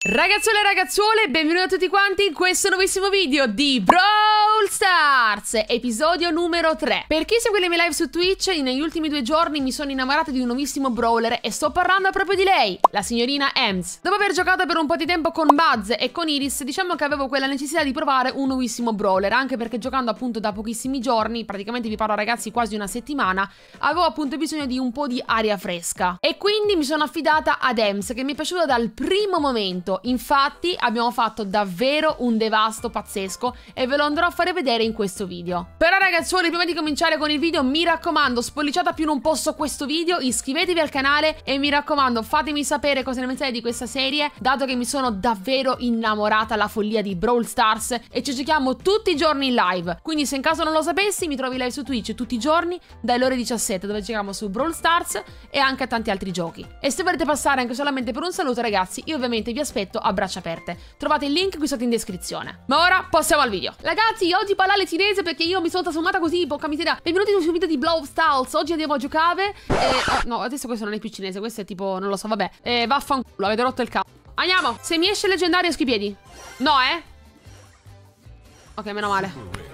Ragazzuole e ragazzuole, benvenuti a tutti quanti in questo nuovissimo video di Brawl Stars, episodio numero 3. Per chi segue le mie live su Twitch, negli ultimi 2 giorni mi sono innamorata di un nuovissimo brawler e sto parlando proprio di lei, la signorina Ems. Dopo aver giocato per un po' di tempo con Buzz e con Iris, diciamo che avevo quella necessità di provare un nuovissimo brawler, anche perché giocando appunto da pochissimi giorni, praticamente vi parlo ragazzi quasi una settimana, avevo appunto bisogno di un po' di aria fresca. E quindi mi sono affidata ad Ems, che mi è piaciuta dal primo momento. Infatti abbiamo fatto davvero un devasto pazzesco e ve lo andrò a fare vedere in questo video. Però ragazzuoli, prima di cominciare con il video, mi raccomando, spolliciate a più non posso questo video, iscrivetevi al canale e mi raccomando, fatemi sapere cosa ne pensate di questa serie, dato che mi sono davvero innamorata alla follia di Brawl Stars e ci giochiamo tutti i giorni in live. Quindi se in caso non lo sapessi, mi trovi live su Twitch tutti i giorni dalle ore 17, dove giochiamo su Brawl Stars e anche a tanti altri giochi. E se volete passare anche solamente per un saluto ragazzi, io ovviamente vi aspetto a braccia aperte. Trovate il link qui sotto in descrizione. Ma ora passiamo al video. Ragazzi, oggi parlare cinese perché io mi sono trasformata così, porca miseria. Benvenuti su un video di Brawl Stars. Oggi andiamo a giocare no, adesso questo non è più cinese, questo è tipo, non lo so, vabbè. Vaffanculo, avete rotto il cazzo. Andiamo. Se mi esce leggendario sui piedi. No, ok, meno male.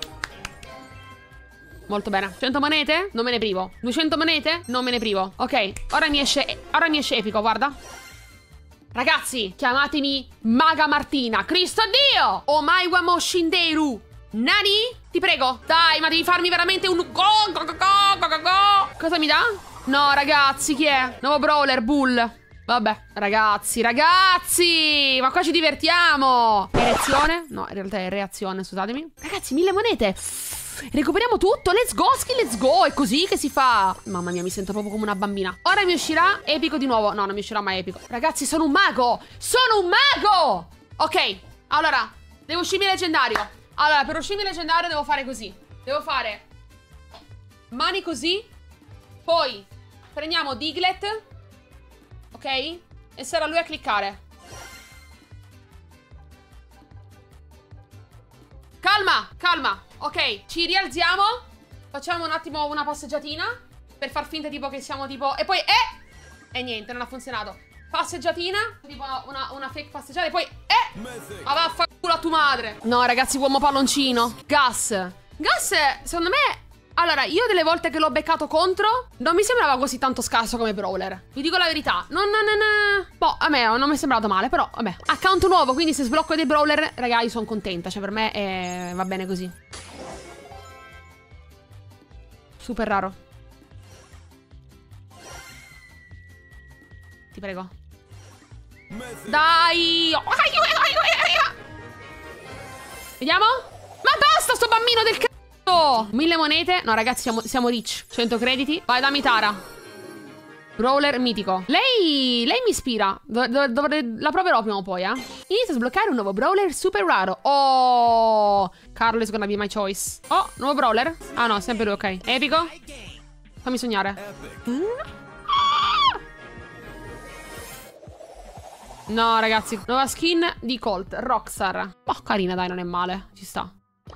Molto bene. 100 monete? Non me ne privo. 200 monete? Non me ne privo. Ok, ora mi esce epico, guarda. Ragazzi, chiamatemi Maga Martina. Cristo Dio! Omaiwa Moshinderu. Nani? Ti prego. Dai, ma devi farmi veramente un Cosa mi dà? No, ragazzi, chi è? Nuovo brawler, Bull. Vabbè, ragazzi, ma qua ci divertiamo. Erezione? No, in realtà è reazione, scusatemi. Ragazzi, 1000 monete. Recuperiamo tutto, let's go, skill, let's go. È così che si fa. Mamma mia, mi sento proprio come una bambina. Ora mi uscirà epico di nuovo. No, non mi uscirà mai epico. Ragazzi, sono un mago. Sono un mago. Ok, allora, devo uscirmi leggendario. Allora, per uscirmi leggendario devo fare così. Devo fare mani così. Poi prendiamo Diglett. Ok? E sarà lui a cliccare. Calma. Ok, ci rialziamo. Facciamo un attimo una passeggiatina per far finta tipo che siamo tipo... E poi... E niente, non ha funzionato. Passeggiatina. Tipo una fake passeggiata. E poi... Ma vaffanculo a tua madre. No, ragazzi, uomo palloncino. Gas, secondo me... Allora, io delle volte che l'ho beccato contro non mi sembrava così tanto scarso come brawler. Vi dico la verità. Boh, a me non mi è sembrato male, però vabbè. Account nuovo, quindi se sblocco dei brawler, raga, io sono contenta. Cioè, per me va bene così. Super raro. Ti prego. Dai! Vediamo? Ma basta sto bambino del cazzo! 1000 monete. No ragazzi, siamo rich. 100 crediti. Vai, dammi Tara. Brawler mitico. Lei mi ispira. La proverò prima o poi, Inizia a sbloccare un nuovo brawler super raro. Oh, Carlo is gonna be my choice. Oh, nuovo brawler. Ah no, sempre lui, ok. Epico. Fammi sognare. No ragazzi, nuova skin di Colt, Rockstar. Oh, carina dai, non è male. Ci sta.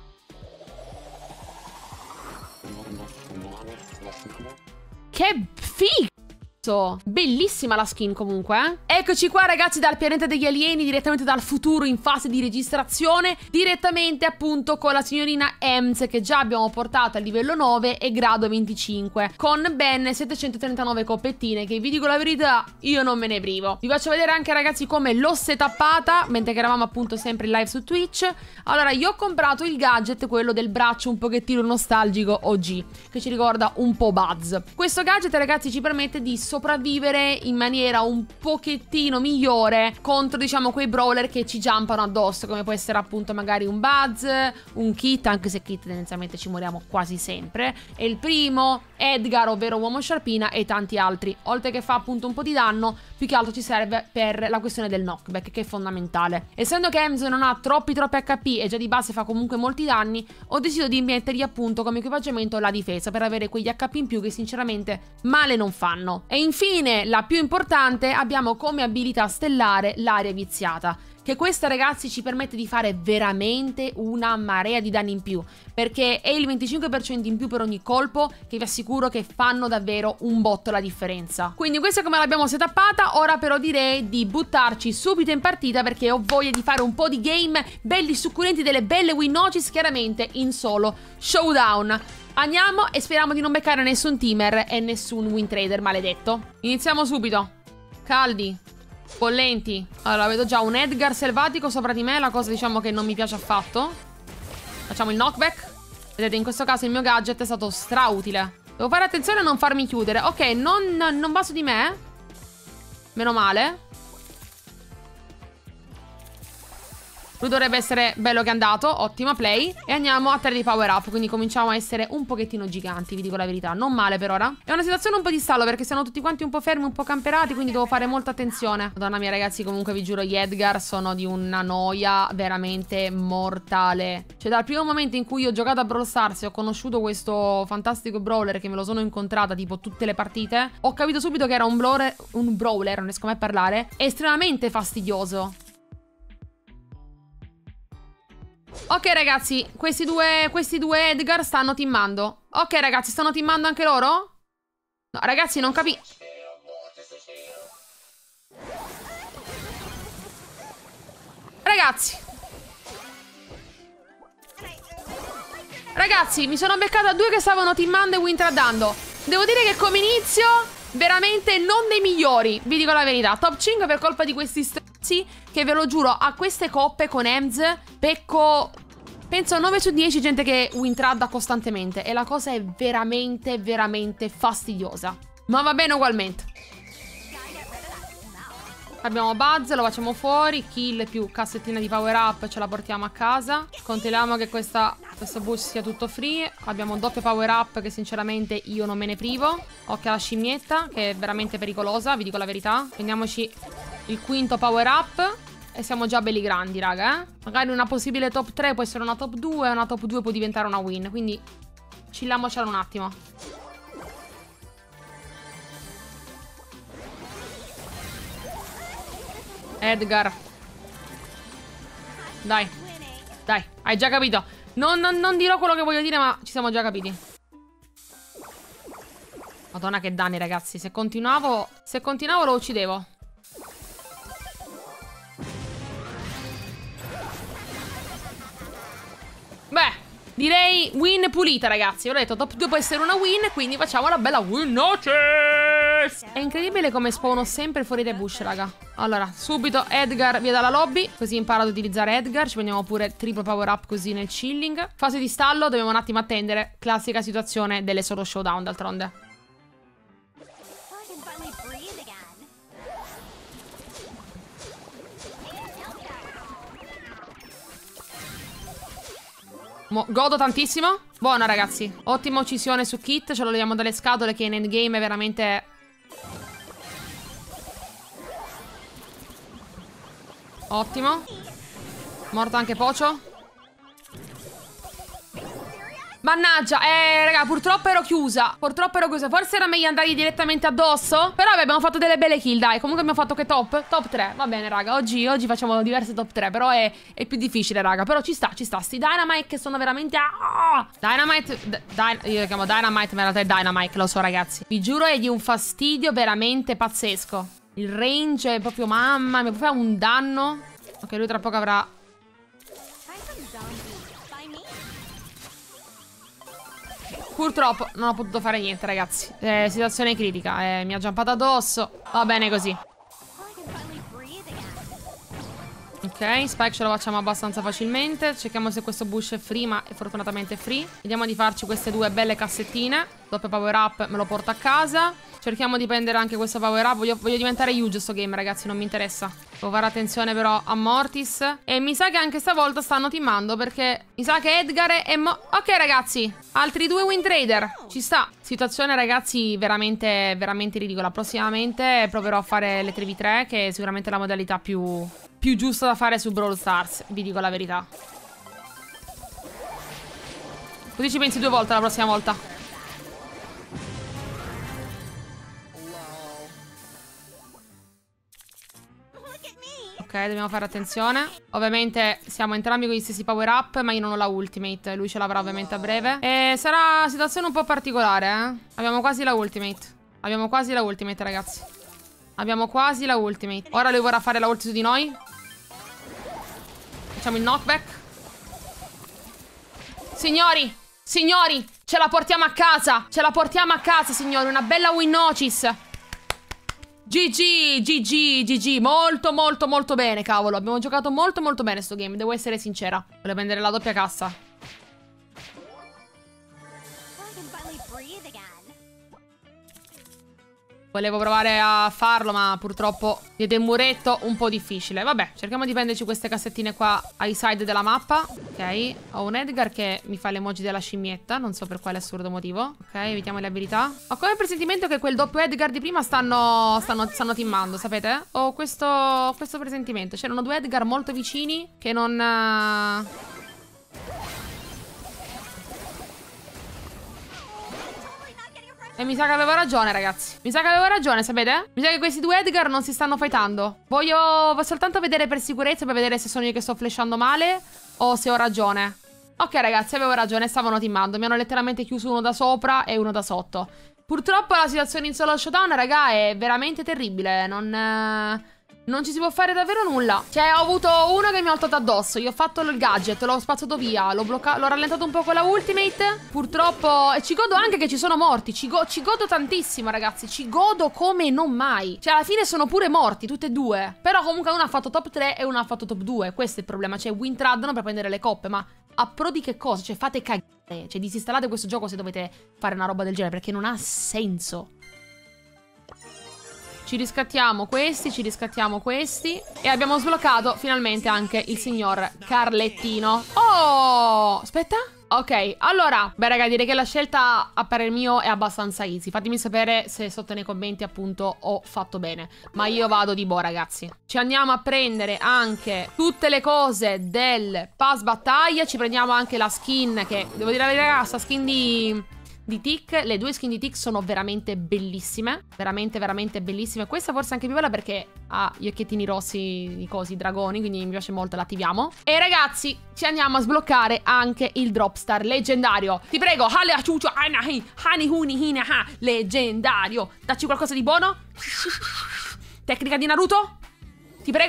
Che figo! Bellissima la skin comunque, Eccoci qua ragazzi dal pianeta degli alieni, direttamente dal futuro in fase di registrazione, direttamente appunto con la signorina Ems che già abbiamo portato a livello 9 e grado 25 con ben 739 coppettine che vi dico la verità io non me ne privo. Vi faccio vedere anche ragazzi come l'ho setappata mentre che eravamo appunto sempre in live su Twitch. Allora io ho comprato il gadget, quello del braccio un pochettino nostalgico OG che ci ricorda un po' Buzz. Questo gadget ragazzi ci permette di sopravvivere in maniera un pochettino migliore contro diciamo quei brawler che ci jumpano addosso, come può essere appunto magari un Buzz, un Kit, anche se Kit tendenzialmente ci moriamo quasi sempre, e il primo Edgar ovvero Uomo Sciarpina e tanti altri. Oltre che fa appunto un po' di danno, più che altro ci serve per la questione del knockback che è fondamentale. Essendo che Ems non ha troppi HP e già di base fa comunque molti danni, ho deciso di mettergli appunto come equipaggiamento la difesa per avere quegli HP in più che sinceramente male non fanno. E infine, la più importante, abbiamo come abilità stellare l'aria viziata, che questa, ragazzi, ci permette di fare veramente una marea di danni in più, perché è il 25% in più per ogni colpo, che vi assicuro che fanno davvero un botto la differenza. Quindi questa è come l'abbiamo setappata. Ora però direi di buttarci subito in partita, perché ho voglia di fare un po' di game belli succulenti, delle belle win notice, chiaramente in solo showdown. Andiamo e speriamo di non beccare nessun teamer e nessun win trader maledetto. Iniziamo subito. Caldi, bollenti. Allora, vedo già un Edgar selvatico sopra di me, la cosa diciamo che non mi piace affatto. Facciamo il knockback. Vedete, in questo caso il mio gadget è stato strautile. Devo fare attenzione a non farmi chiudere. Ok, non va su di me. Meno male. Lui dovrebbe essere bello che è andato. Ottima play. E andiamo a 3 di power up. Quindi cominciamo a essere un pochettino giganti, vi dico la verità. Non male per ora. È una situazione un po' di stallo, perché siamo tutti quanti un po' fermi, un po' camperati, quindi devo fare molta attenzione. Madonna mia, ragazzi, comunque vi giuro, gli Edgar sono di una noia veramente mortale. Cioè, dal primo momento in cui io ho giocato a Brawl Stars e ho conosciuto questo fantastico brawler, che me lo sono incontrata tipo tutte le partite, ho capito subito che era un brawler, non riesco mai a parlare, estremamente fastidioso. Ok, ragazzi, questi due Edgar stanno teamando. Ok, ragazzi, stanno teamando anche loro? No, ragazzi, non capisco. Ragazzi, mi sono beccata due che stavano teamando e wintradando. Devo dire che come inizio veramente non dei migliori, vi dico la verità. Top 5 per colpa di questi stronzi, che ve lo giuro, a queste coppe con Ems becco, penso 9 su 10 gente che wintradda costantemente, e la cosa è veramente, veramente fastidiosa. Ma va bene ugualmente. Abbiamo Buzz, lo facciamo fuori. Kill più cassettina di power up, ce la portiamo a casa. Controlliamo che questo boost sia tutto free. Abbiamo un doppio power up che sinceramente io non me ne privo. Occhio alla scimmietta, che è veramente pericolosa, vi dico la verità. Prendiamoci il quinto power up e siamo già belli grandi, raga, Magari una possibile top 3 può essere una top 2, e una top 2 può diventare una win, quindi chilliamocela un attimo. Edgar, dai, hai già capito. Non dirò quello che voglio dire, ma ci siamo già capiti. Madonna che danni, ragazzi. Se continuavo lo uccidevo. Beh, direi win pulita, ragazzi. Ho detto top 2 può essere una win, quindi facciamo la bella win notice. È incredibile come spawno sempre fuori dai bush, raga. Allora, subito Edgar via dalla lobby, così imparo ad utilizzare Edgar. Ci prendiamo pure triple power up così nel chilling. Fase di stallo, dobbiamo un attimo attendere. Classica situazione delle solo showdown, d'altronde. Godo tantissimo. Buona, ragazzi. Ottima uccisione su Kit. Ce lo leviamo dalle scatole, che in endgame è veramente... Ottimo. Morto anche Pocio. Mannaggia, raga, purtroppo ero chiusa. Forse era meglio andare direttamente addosso. Però vabbè, abbiamo fatto delle belle kill, dai. Comunque abbiamo fatto che top 3. Va bene, raga, oggi facciamo diverse top 3. Però è più difficile, raga. Però ci sta. Sti Dynamite che sono veramente... Dynamite... io lo chiamo Dynamite, ma in realtà è Dynamite, lo so, ragazzi. Vi giuro, è di un fastidio veramente pazzesco. Il range è proprio, mamma mia, fa un danno. Ok, lui tra poco avrà... Purtroppo non ho potuto fare niente, ragazzi. Situazione critica. Mi ha jumpato addosso. Va bene così. Ok, Spike ce lo facciamo abbastanza facilmente. Cerchiamo se questo bush è free, ma è fortunatamente free. Vediamo di farci queste due belle cassettine. Doppio power up me lo porto a casa. Cerchiamo di prendere anche questo power up. Voglio diventare huge sto game, ragazzi, non mi interessa. Devo fare attenzione però a Mortis. E mi sa che anche stavolta stanno teamando, perché mi sa che Edgar è ok, ragazzi, altri due win trader. Ci sta. Situazione, ragazzi, veramente, veramente ridicola. Prossimamente proverò a fare le 3v3, che è sicuramente la modalità più giusta da fare su Brawl Stars, vi dico la verità. Così ci pensi due volte la prossima volta. Ok, dobbiamo fare attenzione. Ovviamente siamo entrambi con gli stessi power up, ma io non ho la ultimate. Lui ce l'avrà ovviamente a breve. E sarà una situazione un po' particolare, eh. Abbiamo quasi la ultimate. Abbiamo quasi la ultimate, ragazzi. Abbiamo quasi la ultimate. Ora lui vorrà fare la ulti su di noi. Facciamo il knockback. Signori, signori, ce la portiamo a casa. Ce la portiamo a casa, signori. Una bella win notice. GG, GG, GG. Molto, molto, molto bene, cavolo. Abbiamo giocato molto, molto bene sto game. Devo essere sincera. Volevo prendere la doppia cassa. Volevo provare a farlo, ma purtroppo diede un muretto un po' difficile. Vabbè, cerchiamo di prenderci queste cassettine qua ai side della mappa. Ok, ho un Edgar che mi fa l'emoji della scimmietta. Non so per quale assurdo motivo. Ok, evitiamo le abilità. Ho come presentimento che quel doppio Edgar di prima stanno teamando, sapete? Ho questo presentimento. C'erano due Edgar molto vicini che non... E mi sa che avevo ragione, ragazzi. Mi sa che avevo ragione, sapete? Mi sa che questi due Edgar non si stanno fightando. Voglio soltanto vedere per sicurezza, per vedere se sono io che sto flashando male o se ho ragione. Ok, ragazzi, avevo ragione, stavano teamando. Mi hanno letteralmente chiuso uno da sopra e uno da sotto. Purtroppo la situazione in solo showdown, raga, è veramente terribile. Non ci si può fare davvero nulla. Cioè, ho avuto uno che mi ha ultato addosso. Io ho fatto il gadget, l'ho spazzato via, l'ho rallentato un po' con la ultimate. Purtroppo... E ci godo anche che ci sono morti. Ci godo tantissimo, ragazzi. Ci godo come non mai. Cioè, alla fine sono pure morti, tutte e due. Però comunque uno ha fatto top 3 e uno ha fatto top 2. Questo è il problema. Cioè, win tradono per prendere le coppe. Ma a pro di che cosa? Cioè, fate cagare. Cioè, disinstallate questo gioco se dovete fare una roba del genere, perché non ha senso. Ci riscattiamo questi, ci riscattiamo questi. E abbiamo sbloccato finalmente anche il signor Carlettino. Oh! Aspetta. Ok, allora, beh raga, direi che la scelta a parer mio è abbastanza easy. Fatemi sapere se sotto nei commenti appunto ho fatto bene. Ma io vado di boh, ragazzi. Ci andiamo a prendere anche tutte le cose del pass battaglia. Ci prendiamo anche la skin che, devo dire la verità, ragazzi, la skin di Tick. Le due skin di Tick sono veramente bellissime. Veramente, veramente bellissime. Questa forse è anche più bella perché ha gli occhiettini rossi, i cosi, dragoni. Quindi mi piace molto, l'attiviamo. E ragazzi, ci andiamo a sbloccare anche il Dropstar leggendario. Ti prego, leggendario. Dacci qualcosa di buono. Tecnica di Naruto. Ti prego.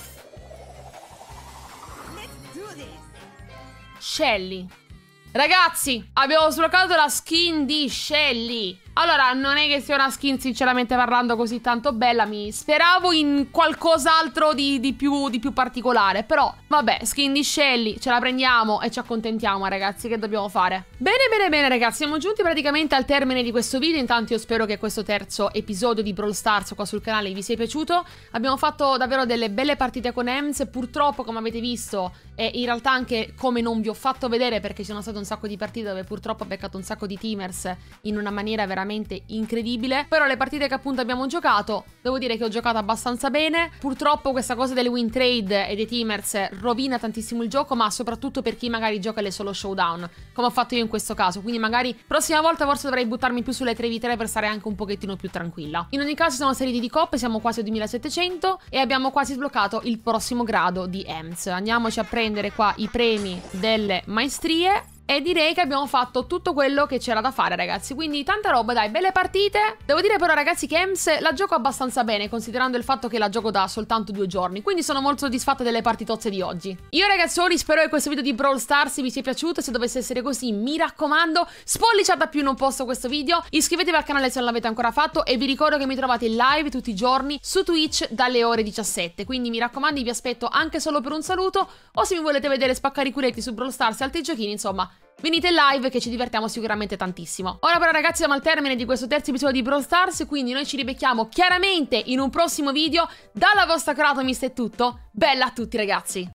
Shelly. Ragazzi, abbiamo sbloccato la skin di Shelly. Allora, non è che sia una skin, sinceramente parlando, così tanto bella. Mi speravo in qualcos'altro di più particolare. Però, vabbè, skin di Shelly, ce la prendiamo e ci accontentiamo, ragazzi. Che dobbiamo fare? Bene, bene, bene, ragazzi. Siamo giunti praticamente al termine di questo video. Intanto io spero che questo terzo episodio di Brawl Stars qua sul canale vi sia piaciuto. Abbiamo fatto davvero delle belle partite con Ems. Purtroppo, come avete visto, e in realtà anche come non vi ho fatto vedere, perché ci sono state un sacco di partite dove purtroppo ho beccato un sacco di teamers in una maniera veramente incredibile. Però le partite che appunto abbiamo giocato, devo dire che ho giocato abbastanza bene. Purtroppo questa cosa delle win trade e dei teamers rovina tantissimo il gioco, ma soprattutto per chi magari gioca le solo showdown, come ho fatto io in questo caso. Quindi magari prossima volta forse dovrei buttarmi più sulle 3v3 per stare anche un pochettino più tranquilla. In ogni caso siamo saliti di coppe, siamo quasi a 2700 e abbiamo quasi sbloccato il prossimo grado di Ems. Andiamoci a prendere qua i premi delle maestrie. E direi che abbiamo fatto tutto quello che c'era da fare, ragazzi. Quindi tanta roba, dai, belle partite. Devo dire però, ragazzi, che Ems la gioco abbastanza bene, considerando il fatto che la gioco da soltanto 2 giorni. Quindi sono molto soddisfatta delle partitozze di oggi. Io, ragazzoni, spero che questo video di Brawl Stars vi sia piaciuto. Se dovesse essere così, mi raccomando, spolliciate a più in un posto questo video. Iscrivetevi al canale se non l'avete ancora fatto. E vi ricordo che mi trovate in live tutti i giorni su Twitch dalle ore 17. Quindi mi raccomando, vi aspetto anche solo per un saluto. O se mi volete vedere spaccare i culetti su Brawl Stars e altri giochini, insomma, venite in live che ci divertiamo sicuramente tantissimo. Ora però, ragazzi, siamo al termine di questo terzo episodio di Brawl Stars, quindi noi ci ribecchiamo chiaramente in un prossimo video. Dalla vostra Kratomist è tutto. Bella a tutti, ragazzi!